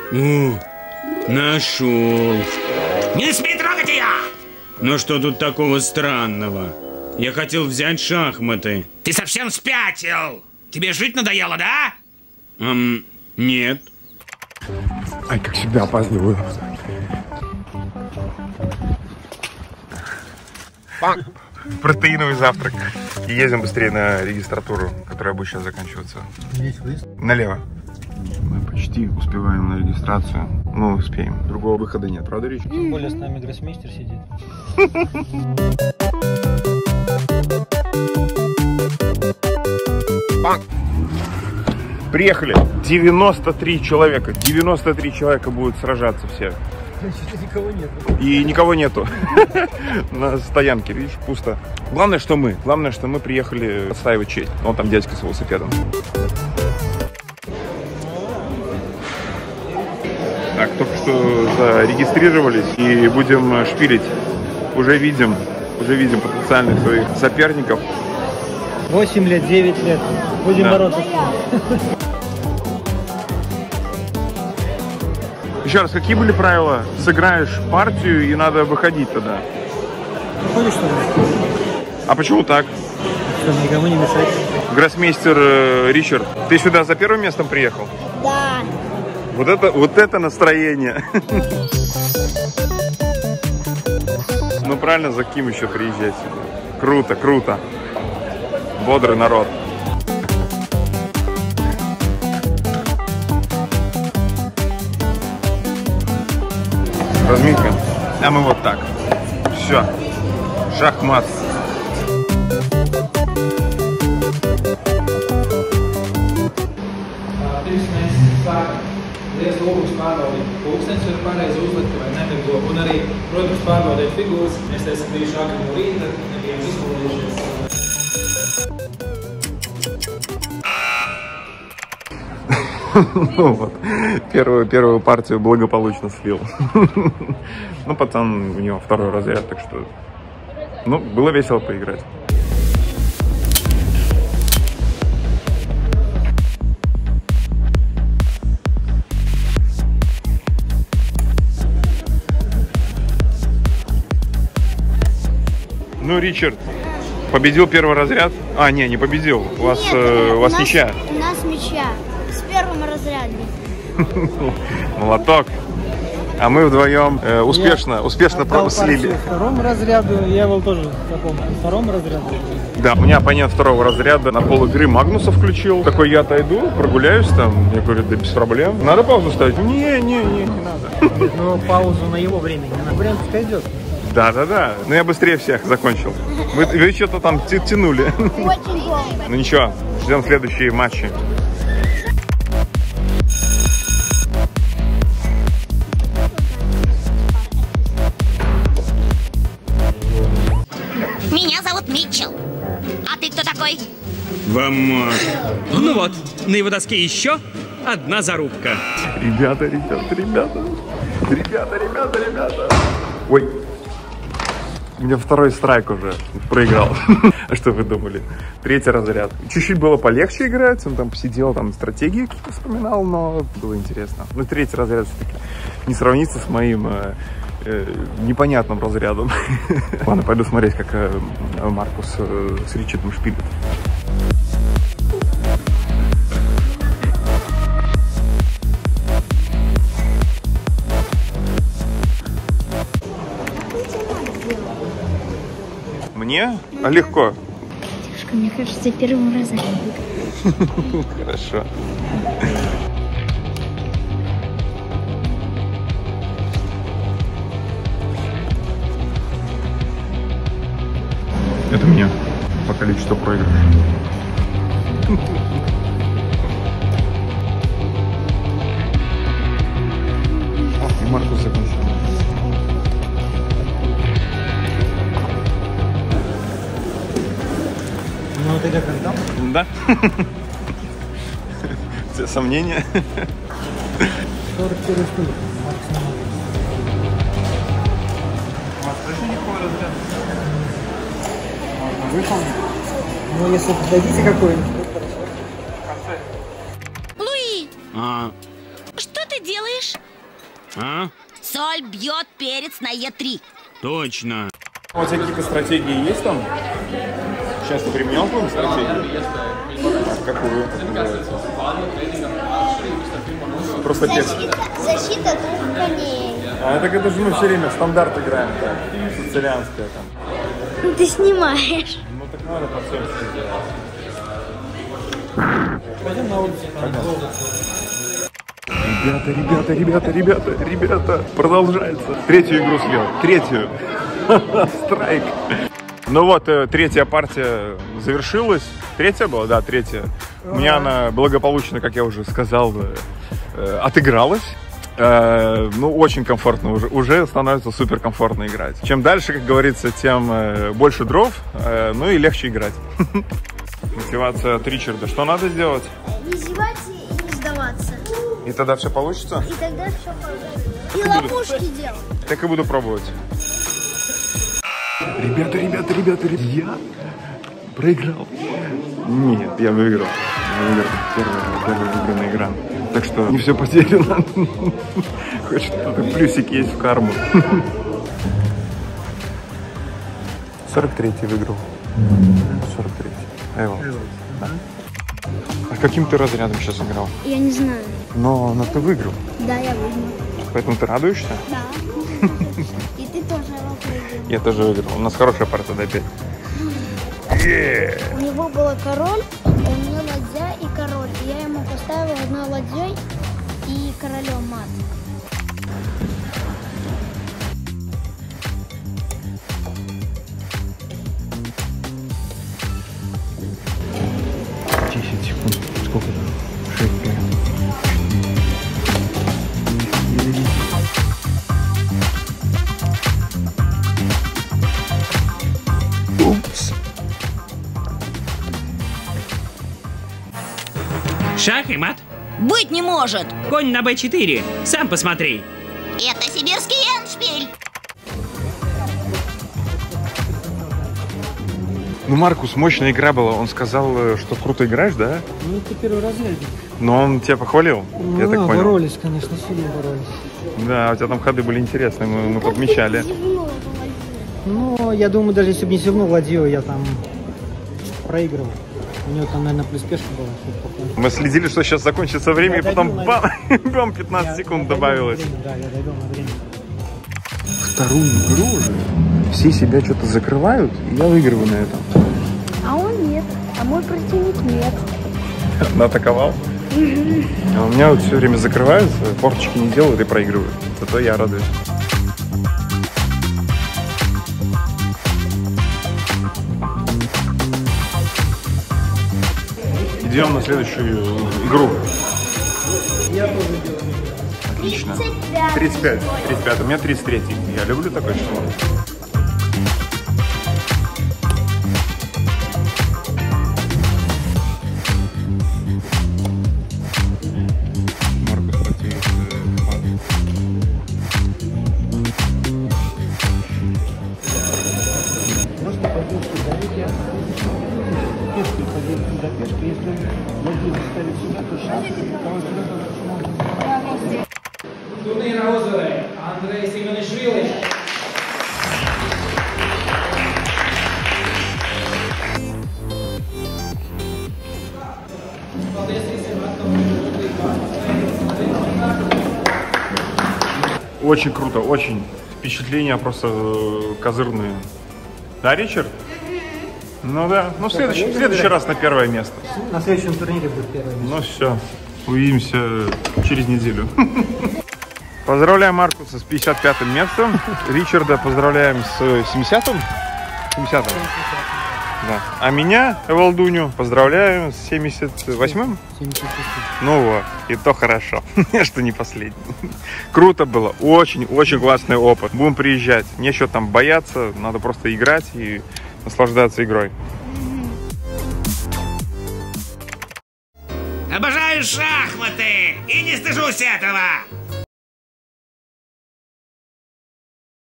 О, нашел. Не смей трогать ее! Но что тут такого странного? Я хотел взять шахматы. Ты совсем спятил! Тебе жить надоело, да? Нет. Ай, как всегда опаздываю. Протеиновый завтрак. И едем быстрее на регистратуру, которая будет сейчас заканчиваться. Налево. Мы почти успеваем на регистрацию. Ну, успеем. Другого выхода нет, правда, Рич? Тем более с нами гроссмейстер сидит. Приехали. 93 человека. 93 человека будут сражаться все. Никого нету. И никого нету на стоянке, видишь, пусто. Главное, что мы приехали отстаивать честь. Вон там дядька с велосипедом. Так, только что зарегистрировались и будем шпилить. Уже видим потенциальных своих соперников. 8 лет, 9 лет. Будем бороться с ним. Еще раз, какие были правила? Сыграешь партию и надо выходить тогда. Выходишь, что ли? А почему так? Чтобы никому не мешать. Гроссмейстер Ричард, ты сюда за первым местом приехал? Да. Вот это настроение. Ну правильно, за кем еще приезжать сюда? Круто, круто. Бодрый народ. Разминка. А мы вот так. Все. Шахмат. Liels lūgums pārbaudīt pulksteņus, var pareizi uzlikt vai nemiglo. Un arī, protams, pārbaudīt figūras. Mēs esam bijuši akri no rīta, nebijām izmūdījušies. Ну вот, первую партию благополучно слил. Ну, пацан, у него второй разряд, так что... Ну, было весело поиграть. Ну, Ричард победил первый разряд. А, не победил. У вас ничья. У нас ничья. С первым разрядом. Молоток. А мы вдвоем успешно слили. Второму разряду, я был тоже в таком втором разряду. Да, у меня оппонент второго разряда на пол игры Магнуса включил. Такой, я отойду, прогуляюсь там. Я говорю, да без проблем. Надо паузу ставить? Не надо. Ну, паузу на его время не надо. Время пускай идет. Да. Но я быстрее всех закончил. Вы что-то там тянули. Очень долго. Ну ничего, ждем следующие матчи. Меня зовут Митчелл. А ты кто такой? Вамаш. Ну вот, на его доске еще одна зарубка. Ребята. Ой. У меня второй страйк уже проиграл. А что вы думали? Третий разряд. Чуть-чуть было полегче играть. Он там посидел, там стратегии какие-то вспоминал, но было интересно. Но третий разряд все-таки не сравнится с моим непонятным разрядом. Ладно, пойду смотреть, как Маркус с Ричардом шпилит. Мне? А легко. Девушка, мне кажется, первым разрядом. Хорошо. Это мне по количеству проигрышей. И Маркус закончил. Ну, ты как там? Да. У тебя сомнения? 44 штуки. У вас точно никакого разряда? Можно выполнить? Ну, если дадите какой-нибудь. Луи! Что ты делаешь? А? Соль бьет перец на Е3. Точно. У тебя какие-то стратегии есть там? Сейчас ты применял какую-то стратегию? А какую? Как называется? Просто текст. Защита двух коней. А это же мы все время в стандарт играем, так. Сицилианская там. Ты снимаешь. Ну так надо по цельсию делать. Пойдем на улицу. Ребята, продолжается. Третью игру съел. Третью. Страйк. Ну вот, третья партия завершилась. Третья была? Да, третья. У меня она благополучно, как я уже сказал, отыгралась. Ну, очень комфортно. Уже становится супер комфортно играть. Чем дальше, как говорится, тем больше дров, ну и легче играть. Мотивация от Ричарда. Что надо сделать? Не зевать и не сдаваться. И тогда все получится? И тогда все получится. И ловушки делать. Так и буду пробовать. Ребята, я проиграл. Нет, я выиграл. Первая выигранная игра. Так что не все потеряно. Хоть что-то плюсик есть в карму. 43-й выиграл. 43-й. Эйвол. А каким ты разрядом сейчас играл? Я не знаю. Но ты выиграл. Да, я выиграл. Поэтому ты радуешься? Да. И ты тоже его выиграл. Я тоже выиграл. У нас хорошая партия до 5. У него была король, у меня ладья и король. И я ему поставила одной ладьей и королем мат. Сколько там? 6, 5. Упс. Шах и мат. Быть не может! Конь на Б4. Сам посмотри. Это сибирский эндшпиль! Ну, Маркус, мощная игра была. Он сказал, что круто играешь, да? Ну, это первый разряд. Но он тебя похвалил, я так понял. Боролись, конечно, сильно боролись. Да, у тебя там ходы были интересные, мы подмечали. Ну, я думаю, даже если бы не зевнул ладью, я там проигрывал. У него там, наверное, плюс пешка была. Мы следили, что сейчас закончится время, Я и потом дойду, бам, 15 секунд добавилось. Да, я дойду на время. Вторую игру уже все себя что-то закрывают, и я выигрываю на этом. А он нет, а мой противник нет. Наатаковал? А у меня вот все время закрываются, форточки не делают и проигрывают. Зато я радуюсь. Идем на следующую игру. Отлично. 35. У меня 33. Я люблю такое число. Маркус против Можно подушку давить, пешки ходить до пешки, если ладью ставить сюда, то шанс, потому что это можно. Турнір Озере, Андрей Сімонішвілі. Очень круто, очень. Впечатления просто козырные. Да, Ричард? Ну да. Ну, в следующий раз на первое место. На следующем турнире будет первое место. Ну все, увидимся через неделю. Поздравляем Маркуса с 55-м местом. Ричарда поздравляем с 70-м. 70-м. Да. А меня, Эвалдуню, поздравляем с 78-м. 76. Ну вот, и то хорошо, что не последний. Круто было, очень классный опыт. Будем приезжать, нечего там бояться, надо просто играть и наслаждаться игрой. Обожаю шахматы и не стыжусь этого.